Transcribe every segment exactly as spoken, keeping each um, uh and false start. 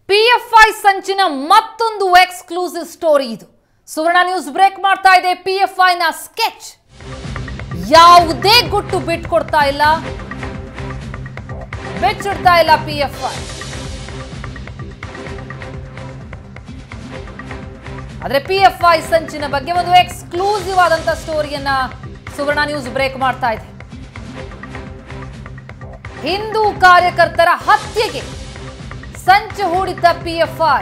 P F I ಸಂಚಿನ ಮತ್ತೊಂದು exclusive story ಇದು. ಸುವರ್ಣ news break ಮಾಡ್ತಾ ಇದೆ. P F I ನ ಸ್ಕೆಚ್ ಯಾವುದೇ ಗುಟ್ಟು ಬಿಟ್ಕೊಡ್ತಾ ಇಲ್ಲ, ಬೆಚ್ಚಿಡ್ತಾ ಇಲ್ಲ P F I. ಆದ್ರೆ P F I ಸಂಚಿನ ಬಗ್ಗೆ ಒಂದು ಎಕ್ಸ್ಕ್ಲೂಸಿವ್ ಆದಂತ ಸ್ಟೋರಿಯನ್ನ ಸುವರ್ಣ ನ್ಯೂಸ್ ಬ್ರೇಕ್ ಮಾಡ್ತಾ ಇದೆ. ಹಿಂದೂ ಕಾರ್ಯಕರ್ತರ ಹತ್ಯೆಗೆ ಸಂಚು ಹೂಡಿದ್ದ P F I.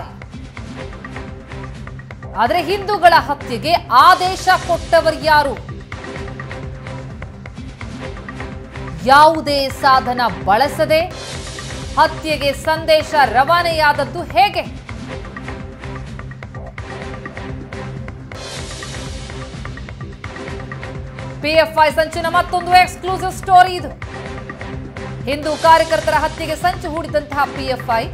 ಆದರೆ ಹಿಂದೂಗಳ ಹತ್ಯೆಗೆ ಆದೇಶ ಕೊಟ್ಟವರು ಯಾರು? ಯಾವುದೇ ಸಾಧನ ಬಳಸದೆ ಹತ್ಯೆಗೆ ಸಂದೇಶ ರವಾನೆಯಾದದ್ದು ಹೇಗೆ? P F I ಸಂಚಿನ ಮತ್ತೊಂದು ಎಕ್ಸ್ಕ್ಲೂಸಿವ್ ಸ್ಟೋರಿ ಇದು. ಹಿಂದೂ ಕಾರ್ಯಕರ್ತರ ಹತ್ಯೆಗೆ ಸಂಚು ಹೂಡಿದಂತಹ P F I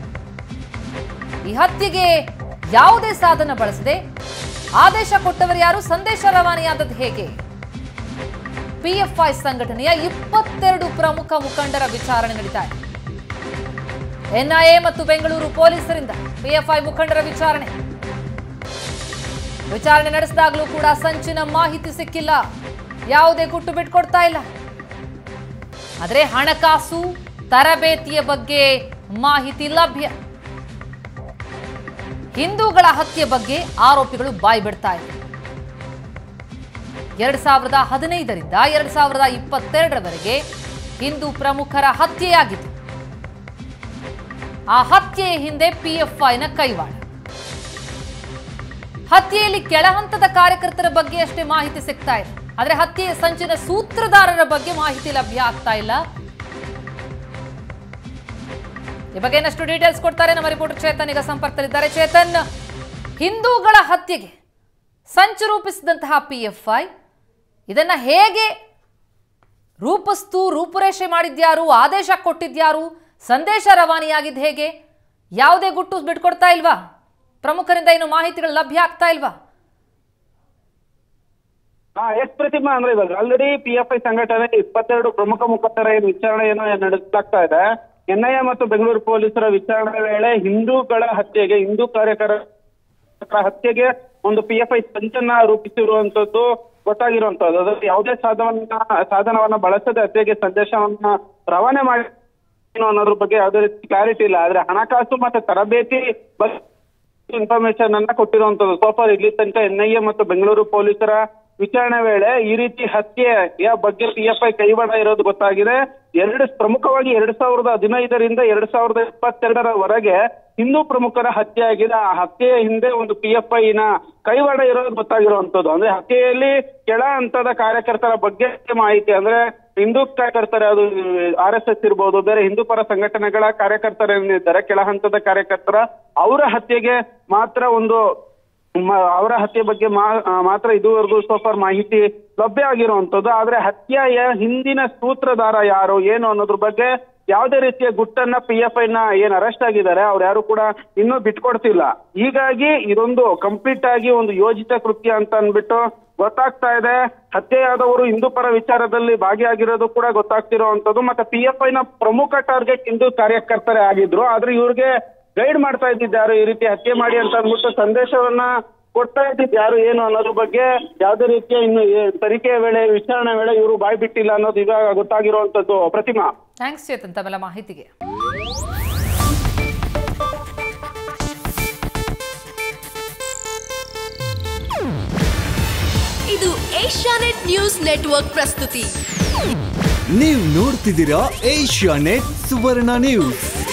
ಈ ಹತ್ಯೆಗೆ ಯಾವುದೇ ಸಾಧನ ಬಳಸದೆ ಆದೇಶ ಕೊಟ್ಟವರು ಯಾರು? ಸಂದೇಶ ರವಾನೆಯಾದದ್ದು ಹೇಗೆ? P F I ಸಂಘಟನೆಯ ಇಪ್ಪತ್ತೆರಡು ಪ್ರಮುಖ ಮುಖಂಡರ ವಿಚಾರಣೆ ನಡೀತಾ ಇದೆ. N I A ಮತ್ತು ಬೆಂಗಳೂರು ಪೊಲೀಸರಿಂದ P F I ಮುಖಂಡರ ವಿಚಾರಣೆ ವಿಚಾರಣೆ ನಡೆಸಿದಾಗಲೂ ಕೂಡ ಸಂಚಿನ ಮಾಹಿತಿ ಸಿಕ್ಕಿಲ್ಲ, ಯಾವುದೇ ಗುಟ್ಟು ಬಿಟ್ಕೊಡ್ತಾ ಇಲ್ಲ. ಆದರೆ ಹಣಕಾಸು ತರಬೇತಿಯ ಬಗ್ಗೆ ಮಾಹಿತಿ ಲಭ್ಯ. ಹಿಂದೂಗಳ ಹತ್ಯೆ ಬಗ್ಗೆ ಆರೋಪಿಗಳು ಬಾಯಿ ಬಿಡ್ತಾ ಇದ್ದಾರೆ. ಎರಡ್ ಸಾವಿರದ ಹದಿನೈದರಿಂದ ಎರಡ್ ಸಾವಿರದ ಇಪ್ಪತ್ತೆರಡರವರೆಗೆ ಹಿಂದೂ ಪ್ರಮುಖರ ಹತ್ಯೆಯಾಗಿತ್ತು. ಆ ಹತ್ಯೆಯ ಹಿಂದೆ P F I ನ ಕೈವಾಡ. ಹತ್ಯೆಯಲ್ಲಿ ಕೆಳಹಂತದ ಕಾರ್ಯಕರ್ತರ ಬಗ್ಗೆ ಅಷ್ಟೇ ಮಾಹಿತಿ ಸಿಗ್ತಾ ಇದೆ, ಆದರೆ ಹತ್ಯೆಯ ಸಂಚಿನ ಸೂತ್ರಧಾರರ ಬಗ್ಗೆ ಮಾಹಿತಿ ಲಭ್ಯ ಆಗ್ತಾ ಇಲ್ಲ. ಈ ಬಗ್ಗೆ ಇನ್ನಷ್ಟು ಡೀಟೇಲ್ಸ್ ಕೊಡ್ತಾರೆ ನಮ್ಮ ರಿಪೋರ್ಟರ್ ಚೇತನ್, ಈಗ ಸಂಪರ್ಕದಲ್ಲಿದ್ದಾರೆ. ಚೇತನ್, ಹಿಂದೂಗಳ ಹತ್ಯೆಗೆ ಸಂಚು ರೂಪಿಸಿದಂತಹ P F I ಇದನ್ನ ಹೇಗೆ ರೂಪಿಸ್ತು, ರೂಪುರೇಷೆ ಮಾಡಿದ್ಯಾರು, ಆದೇಶ ಕೊಟ್ಟಿದ್ಯಾರು, ಸಂದೇಶ ರವಾನೆಯಾಗಿದ್ದು ಹೇಗೆ? ಯಾವುದೇ ಗುಟ್ಟು ಬಿಟ್ಕೊಡ್ತಾ ಇಲ್ವಾ? ಪ್ರಮುಖರಿಂದ ಏನು ಮಾಹಿತಿಗಳು ಲಭ್ಯ ಆಗ್ತಾ ಇಲ್ವಾ? ಹಾ ಎಸ್ ಪ್ರತಿಮಾ, ಅಂದ್ರೆ ಇವಾಗ ಆಲ್ರೆಡಿ P F I ಸಂಘಟನೆ ಇಪ್ಪತ್ತೆರಡು ಪ್ರಮುಖ ಮುಖಂಡರ ಏನು ವಿಚಾರಣೆಯನ್ನು ನಡೆಸಲಾಗ್ತಾ ಇದೆ. N I A ಮತ್ತು ಬೆಂಗಳೂರು ಪೊಲೀಸರ ವಿಚಾರಣೆ ವೇಳೆ ಹಿಂದೂಗಳ ಹತ್ಯೆಗೆ, ಹಿಂದೂ ಕಾರ್ಯಕರ್ತರ ಹತ್ಯೆಗೆ ಒಂದು P F I ಸಂಚನ್ನ ರೂಪಿಸಿರುವಂತದ್ದು ಗೊತ್ತಾಗಿರುವಂತದ್ದು. ಅದರಲ್ಲಿ ಯಾವುದೇ ಸಾಧನವನ್ನ ಸಾಧನವನ್ನ ಬಳಸದೆ ಹತ್ಯೆಗೆ ಸಂದೇಶವನ್ನ ರವಾನೆ ಮಾಡಿ ಅನ್ನೋದ್ರ ಬಗ್ಗೆ ಯಾವುದೇ ರೀತಿ ಕ್ಲಾರಿಟಿ ಇಲ್ಲ. ಆದ್ರೆ ಹಣಕಾಸು ಮತ್ತೆ ತರಬೇತಿ ಬಗ್ಗೆ ಇನ್ಫಾರ್ಮೇಶನ್ ಅನ್ನ ಕೊಟ್ಟಿರುವಂತದ್ದು. ಸೋಫಾರ್ ಇಲ್ಲಿ ತನಕ N I A ಮತ್ತು ಬೆಂಗಳೂರು ಪೊಲೀಸರ ವಿಚಾರಣೆ ವೇಳೆ ಈ ರೀತಿ ಹತ್ಯೆಯ ಬಗ್ಗೆ P F I ಕೈವಾಡ ಇರೋದು ಗೊತ್ತಾಗಿದೆ. ಎರಡು ಪ್ರಮುಖವಾಗಿ ಎರಡ್ ಸಾವಿರದ ಹದಿನೈದರಿಂದ ಎರಡ್ ಸಾವಿರದ ಇಪ್ಪತ್ತೆರಡರವರೆಗೆ ಹಿಂದೂ ಪ್ರಮುಖರ ಹತ್ಯೆ ಆಗಿದೆ. ಆ ಹತ್ಯೆಯ ಹಿಂದೆ ಒಂದು P F I ನ ಕೈವಾಡ ಇರೋದು ಗೊತ್ತಾಗಿರುವಂತದ್ದು. ಅಂದ್ರೆ ಹತ್ಯೆಯಲ್ಲಿ ಕೆಳ ಹಂತದ ಕಾರ್ಯಕರ್ತರ ಬಗ್ಗೆ ಮಾಹಿತಿ, ಅಂದ್ರೆ ಹಿಂದೂ ಕಾರ್ಯಕರ್ತರ, ಅದು ಆರ್ ಎಸ್ ಎಸ್ ಇರ್ಬೋದು, ಬೇರೆ ಹಿಂದೂ ಪರ ಸಂಘಟನೆಗಳ ಕಾರ್ಯಕರ್ತರೇನಿದ್ದಾರೆ ಕೆಳ ಹಂತದ ಕಾರ್ಯಕರ್ತರ, ಅವರ ಹತ್ಯೆಗೆ ಮಾತ್ರ ಒಂದು ಅವರ ಹತ್ಯೆ ಬಗ್ಗೆ ಮಾತ್ರ ಇದುವರೆಗೂ ಸೋಫಾರ್ ಮಾಹಿತಿ ಲಭ್ಯ ಆಗಿರುವಂತದ್ದು. ಆದ್ರೆ ಹತ್ಯೆಯ ಹಿಂದಿನ ಸೂತ್ರಧಾರ ಯಾರು ಏನು ಅನ್ನೋದ್ರ ಬಗ್ಗೆ ಯಾವುದೇ ರೀತಿಯ ಗುಟ್ಟನ್ನ P F I ನ ಏನ್ ಅರೆಸ್ಟ್ ಆಗಿದ್ದಾರೆ ಅವ್ರು ಯಾರು ಕೂಡ ಇನ್ನೂ ಬಿಟ್ಕೊಡ್ತಿಲ್ಲ. ಹೀಗಾಗಿ ಇದೊಂದು ಕಂಪ್ಲೀಟ್ ಆಗಿ ಒಂದು ಯೋಜಿತ ಕೃತ್ಯ ಅಂತ ಅನ್ಬಿಟ್ಟು ಗೊತ್ತಾಗ್ತಾ ಇದೆ. ಹತ್ಯೆಯಾದವರು ಹಿಂದೂ ಪರ ವಿಚಾರದಲ್ಲಿ ಭಾಗಿಯಾಗಿರೋದು ಕೂಡ ಗೊತ್ತಾಗ್ತಿರೋವಂಥದ್ದು. ಮತ್ತೆ P F I ನ ಪ್ರಮುಖ ಟಾರ್ಗೆಟ್ ಹಿಂದೂ ಕಾರ್ಯಕರ್ತರೇ ಆಗಿದ್ರು. ಆದ್ರೆ ಇವ್ರಿಗೆ ಗೈಡ್ ಮಾಡ್ತಾ ಇದ್ದಿದ್ದಾರು, ಈ ರೀತಿ ಹತ್ಯೆ ಮಾಡಿ ಅಂತ ಅಂದ್ಬಿಟ್ಟು ಸಂದೇಶವನ್ನ ಕೊಡ್ತಾ ಇದ್ದಿದ್ದು ಯಾರು ಏನು ಅನ್ನೋದ್ರ ಬಗ್ಗೆ ಯಾವುದೇ ರೀತಿಯ ಇನ್ನು ತನಿಖೆಯ ವೇಳೆ, ವಿಚಾರಣೆ ವೇಳೆ ಇವರು ಬಾಯ್ ಬಿಟ್ಟಿಲ್ಲ ಅನ್ನೋದು ಈಗ ಗೊತ್ತಾಗಿರುವಂತದ್ದು. ಪ್ರತಿಮಾ, ಥ್ಯಾಂಕ್ಸ್ ಚೇತನ್ ತಮ್ಮೆಲ್ಲ ಮಾಹಿತಿಗೆ. ಇದು ಏಷ್ಯಾನೆಟ್ ನ್ಯೂಸ್ ನೆಟ್ವರ್ಕ್ ಪ್ರಸ್ತುತಿ. ನೀವು ನೋಡ್ತಿದ್ದೀರಾ ಏಷ್ಯಾನೆಟ್ ಸುವರ್ಣ ನ್ಯೂಸ್.